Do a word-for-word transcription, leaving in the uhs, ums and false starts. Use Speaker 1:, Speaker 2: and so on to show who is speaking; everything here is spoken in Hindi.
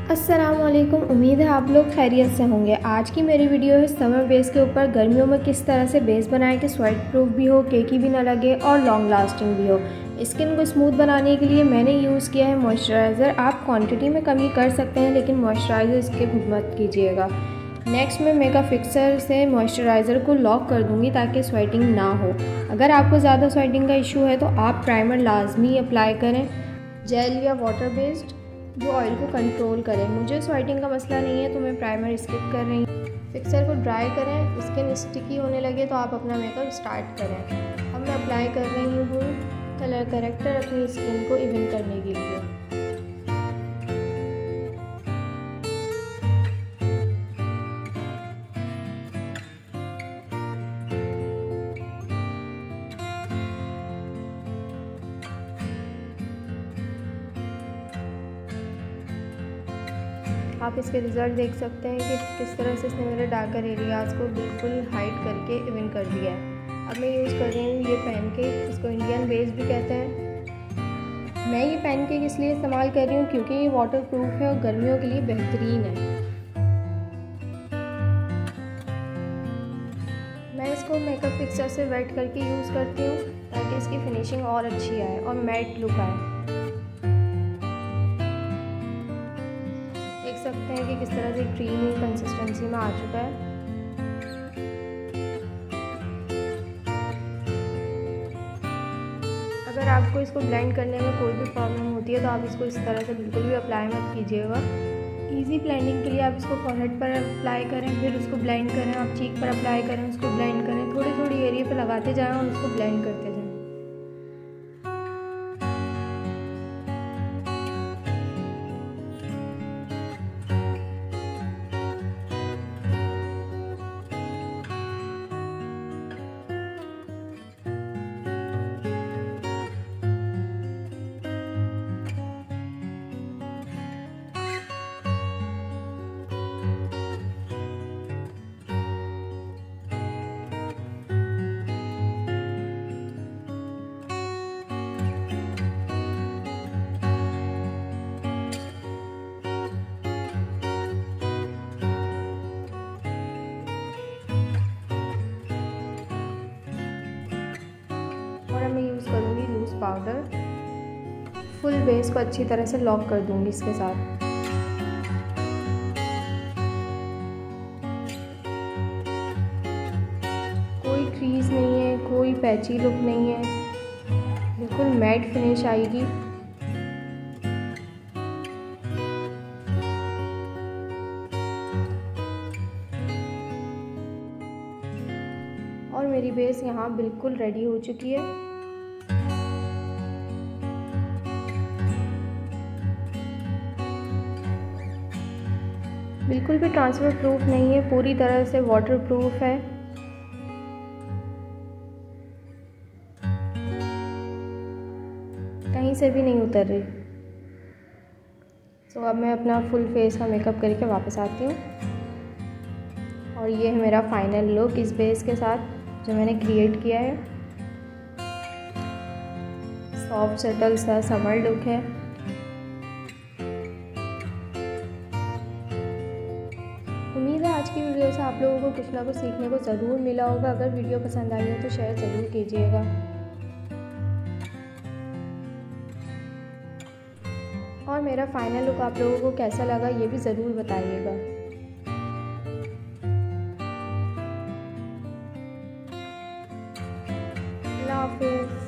Speaker 1: अस्सलामुअलैकुम। उम्मीद है आप लोग खैरियत से होंगे। आज की मेरी वीडियो है समर बेस के ऊपर गर्मियों में किस तरह से बेस बनाएं कि स्वेट प्रूफ भी हो, केकी भी ना लगे और लॉन्ग लास्टिंग भी हो। स्किन को स्मूथ बनाने के लिए मैंने यूज़ किया है मॉइस्चराइज़र। आप क्वांटिटी में कमी कर सकते हैं लेकिन मॉइस्चराइज़र स्किप मत कीजिएगा। नेक्स्ट मैं मेकअप फिक्सर से मॉइस्चराइज़र को लॉक कर दूंगी ताकि स्वेटिंग ना हो। अगर आपको ज़्यादा स्वेटिंग का इशू है तो आप प्राइमर लाजमी अप्लाई करें, जेल या वाटर बेस्ड जो ऑयल को कंट्रोल करें। मुझे स्वेटिंग का मसला नहीं है तो मैं प्राइमर स्किप कर रही हूँ। फिक्सर को ड्राई करें, स्किन स्टिकी होने लगे तो आप अपना मेकअप स्टार्ट करें। अब मैं अप्लाई कर रही हूँ कलर करेक्टर अपनी स्किन को इवन करने के लिए। आप इसके रिज़ल्ट देख सकते हैं कि किस तरह से इसने मेरे डार्कर एरियाज़ को बिल्कुल हाइड करके इवन कर दिया है। अब मैं यूज़ कर रही हूँ ये पैनकेक, इसको इंडियन बेस भी कहते हैं। मैं ये पैनकेक इसलिए इस्तेमाल कर रही हूँ क्योंकि ये वाटर प्रूफ है और गर्मियों के लिए बेहतरीन है। मैं इसको मेकअप फिक्सर से वेट करके यूज़ करती हूँ ताकि इसकी फिनिशिंग और अच्छी आए और मैट लुक आए। देख सकते हैं कि किस तरह से क्रीमी कंसिस्टेंसी में आ चुका है। अगर आपको इसको ब्लेंड करने में कोई भी प्रॉब्लम होती है तो आप इसको इस तरह से बिल्कुल भी अप्लाई मत कीजिएगा। इजी ब्लेंडिंग के लिए आप इसको फॉरहेड पर अप्लाई करें, फिर उसको ब्लेंड करें। आप चीक पर अप्लाई करें, उसको ब्लेंड करें, थोड़ी थोड़ी एरिया पर लगाते जाएं और उसको ब्लेंड करते जाएं। और अब मैं यूज़ करूँगी लूज़ पाउडर। फुल बेस को अच्छी तरह से लॉक कर दूँगी इसके साथ। कोई क्रीज नहीं है, कोई पैची लुक नहीं है, बिल्कुल मैट फिनिश आएगी। और मेरी बेस यहाँ बिल्कुल रेडी हो चुकी है। बिल्कुल भी ट्रांसफर प्रूफ नहीं है, पूरी तरह से वाटर प्रूफ है। कहीं से भी नहीं उतर रही। तो अब मैं अपना फुल फेस का मेकअप करके वापस आती हूँ और ये है मेरा फाइनल लुक इस बेस के साथ जो मैंने क्रिएट किया है। सॉफ्ट सटल सा समर लुक है। उम्मीद है आज की वीडियो से आप लोगों को कुछ ना कुछ सीखने को ज़रूर मिला होगा। अगर वीडियो पसंद आई हो तो शेयर ज़रूर कीजिएगा। और मेरा फाइनल लुक आप लोगों को कैसा लगा ये भी ज़रूर बताइएगा। अल्लाह हाफ़िज़।